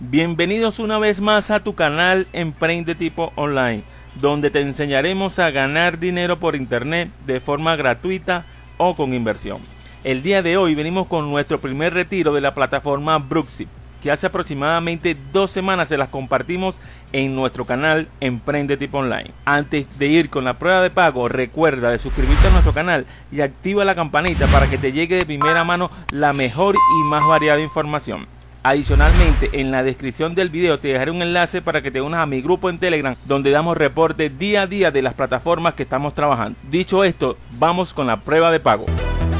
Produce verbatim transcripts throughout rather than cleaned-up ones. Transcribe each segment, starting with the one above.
Bienvenidos una vez más a tu canal Emprende Tipo Online, donde te enseñaremos a ganar dinero por internet de forma gratuita o con inversión. El día de hoy venimos con nuestro primer retiro de la plataforma Bruxy, que hace aproximadamente dos semanas se las compartimos en nuestro canal Emprende Tipo Online. Antes de ir con la prueba de pago, recuerda de suscribirte a nuestro canal y activa la campanita para que te llegue de primera mano la mejor y más variada información. Adicionalmente, en la descripción del video te dejaré un enlace para que te unas a mi grupo en Telegram, donde damos reportes día a día de las plataformas que estamos trabajando. Dicho esto, vamos con la prueba de pago.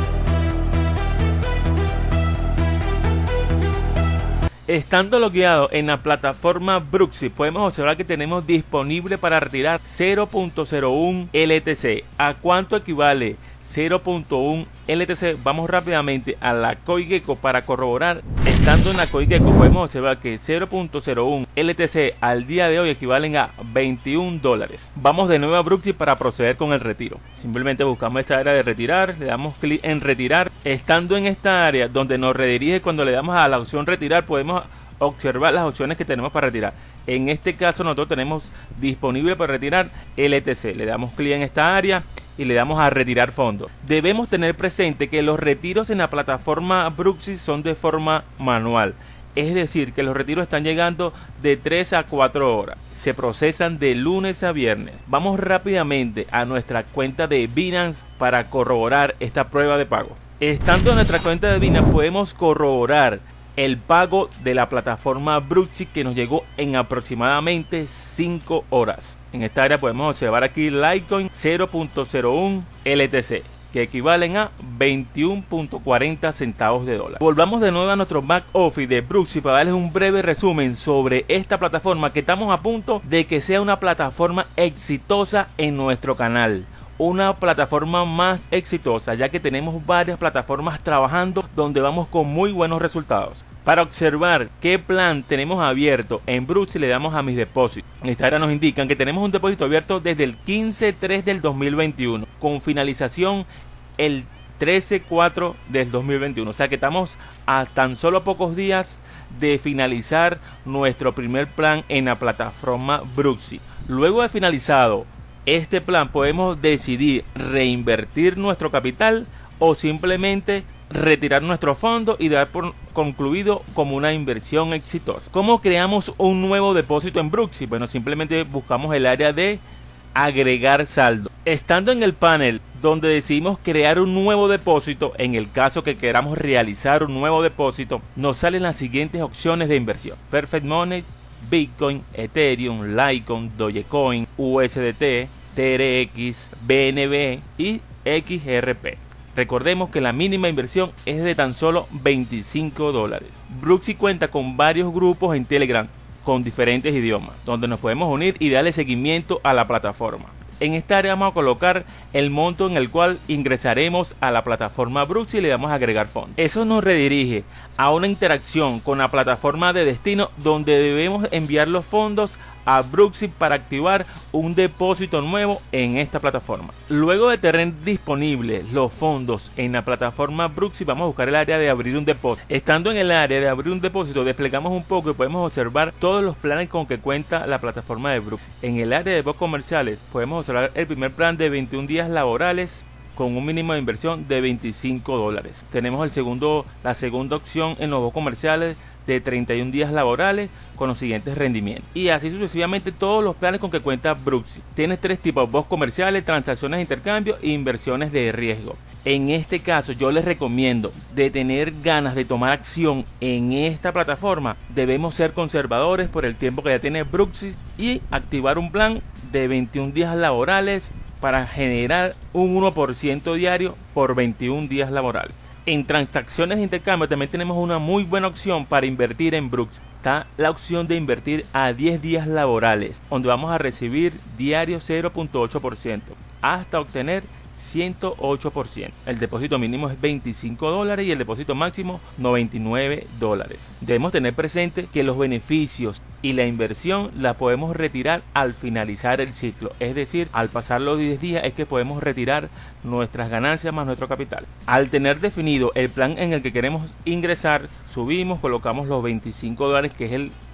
Estando logueado en la plataforma Bruxy, podemos observar que tenemos disponible para retirar cero punto cero uno L T C. ¿A cuánto equivale cero punto uno L T C? Vamos rápidamente a la CoinGecko para corroborar. Estando en la CoinGecko podemos observar que cero punto cero uno L T C al día de hoy equivalen a veintiún dólares. Vamos de nuevo a Bruxy para proceder con el retiro. Simplemente buscamos esta área de retirar, le damos clic en retirar. Estando en esta área donde nos redirige, cuando le damos a la opción retirar, podemos observar las opciones que tenemos para retirar. En este caso nosotros tenemos disponible para retirar L T C. Le damos clic en esta área y le damos a retirar fondos. Debemos tener presente que los retiros en la plataforma Bruxy son de forma manual. Es decir, que los retiros están llegando de tres a cuatro horas. Se procesan de lunes a viernes. Vamos rápidamente a nuestra cuenta de Binance para corroborar esta prueba de pago. Estando en nuestra cuenta de Binance podemos corroborar el pago de la plataforma Bruxy, que nos llegó en aproximadamente cinco horas. En esta área podemos observar aquí Litecoin cero punto cero uno L T C, que equivalen a veintiuno punto cuarenta centavos de dólar. Volvamos de nuevo a nuestro back office de Bruxy para darles un breve resumen sobre esta plataforma, que estamos a punto de que sea una plataforma exitosa en nuestro canal. Una plataforma más exitosa, ya que tenemos varias plataformas trabajando donde vamos con muy buenos resultados. Para observar qué plan tenemos abierto en Bruxy, le damos a mis depósitos. En esta área nos indican que tenemos un depósito abierto desde el quince tres del dos mil veintiuno, con finalización el trece cuatro del dos mil veintiuno. O sea que estamos a tan solo pocos días de finalizar nuestro primer plan en la plataforma Bruxy. Luego de finalizado este plan, podemos decidir reinvertir nuestro capital o simplemente retirar nuestro fondo y dar por concluido como una inversión exitosa. ¿Cómo creamos un nuevo depósito en Bruxy? Bueno, simplemente buscamos el área de agregar saldo. Estando en el panel donde decidimos crear un nuevo depósito, en el caso que queramos realizar un nuevo depósito, nos salen las siguientes opciones de inversión: Perfect Money, Bitcoin, Ethereum, Litecoin, Dogecoin, U S D T, T R X, B N B y X R P. Recordemos que la mínima inversión es de tan solo veinticinco dólares. Bruxy cuenta con varios grupos en Telegram con diferentes idiomas, donde nos podemos unir y darle seguimiento a la plataforma. En esta área vamos a colocar el monto en el cual ingresaremos a la plataforma Bruxy y le damos a agregar fondos. Eso nos redirige a una interacción con la plataforma de destino, donde debemos enviar los fondos a Bruxy para activar un depósito nuevo en esta plataforma. Luego de tener disponibles los fondos en la plataforma Bruxy, vamos a buscar el área de abrir un depósito. Estando en el área de abrir un depósito, desplegamos un poco y podemos observar todos los planes con que cuenta la plataforma de Bruxy. En el área de bots comerciales podemos observar el primer plan de veintiún días laborales con un mínimo de inversión de veinticinco dólares. Tenemos el segundo, la segunda opción en los bots comerciales de treinta y un días laborales con los siguientes rendimientos. Y así sucesivamente todos los planes con que cuenta Bruxy. Tienes tres tipos: bots comerciales, transacciones de intercambio e inversiones de riesgo. En este caso yo les recomiendo, de tener ganas de tomar acción en esta plataforma, debemos ser conservadores por el tiempo que ya tiene Bruxy y activar un plan de veintiún días laborales para generar un uno por ciento diario por veintiún días laborales. En transacciones de intercambio también tenemos una muy buena opción para invertir en Bruxy. Está la opción de invertir a diez días laborales, donde vamos a recibir diario cero punto ocho por ciento hasta obtener ciento ocho por ciento. El depósito mínimo es veinticinco dólares y el depósito máximo noventa y nueve dólares. Debemos tener presente que los beneficios y la inversión la podemos retirar al finalizar el ciclo, es decir, al pasar los diez días es que podemos retirar nuestras ganancias más nuestro capital. Al tener definido el plan en el que queremos ingresar, subimos, colocamos los veinticinco dólares, que es el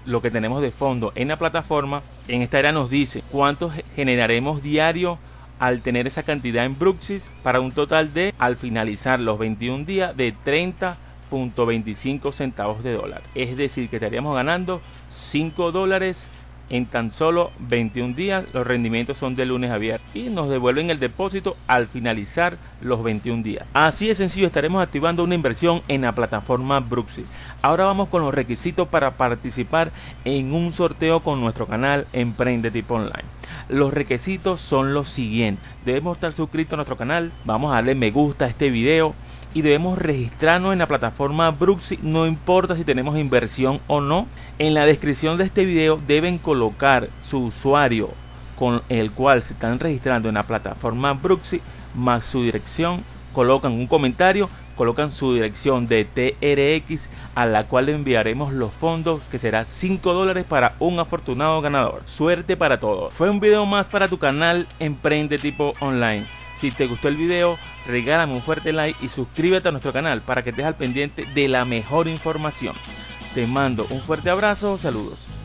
lo que tenemos de fondo en la plataforma. En esta área nos dice cuánto generaremos diario al tener esa cantidad en Bruxis, para un total de, al finalizar los veintiún días, de treinta punto veinticinco centavos de dólar. Es decir, que estaríamos ganando cinco dólares en tan solo veintiún días. Los rendimientos son de lunes a viernes y nos devuelven el depósito al finalizar los veintiún días. Así de sencillo estaremos activando una inversión en la plataforma Bruxis. Ahora vamos con los requisitos para participar en un sorteo con nuestro canal Emprende Tipo Online. Los requisitos son los siguientes: debemos estar suscritos a nuestro canal, vamos a darle me gusta a este video y debemos registrarnos en la plataforma Bruxis, no importa si tenemos inversión o no. En la descripción de este video deben colocar su usuario con el cual se están registrando en la plataforma Bruxis más su dirección, colocan un comentario, colocan su dirección de T R X a la cual le enviaremos los fondos, que será cinco dólares para un afortunado ganador. Suerte para todos. Fue un video más para tu canal Emprende Tipo Online. Si te gustó el video, regálame un fuerte like y suscríbete a nuestro canal para que estés al pendiente de la mejor información. Te mando un fuerte abrazo, saludos.